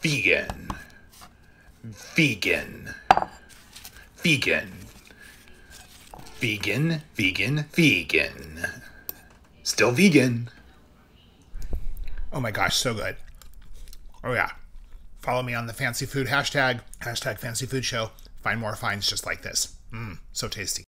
Vegan. Vegan. Vegan. Vegan, vegan, vegan. Still vegan. Oh my gosh, so good. Oh yeah. Follow me on the fancy food hashtag, #fancy food show. Find more finds just like this. So tasty.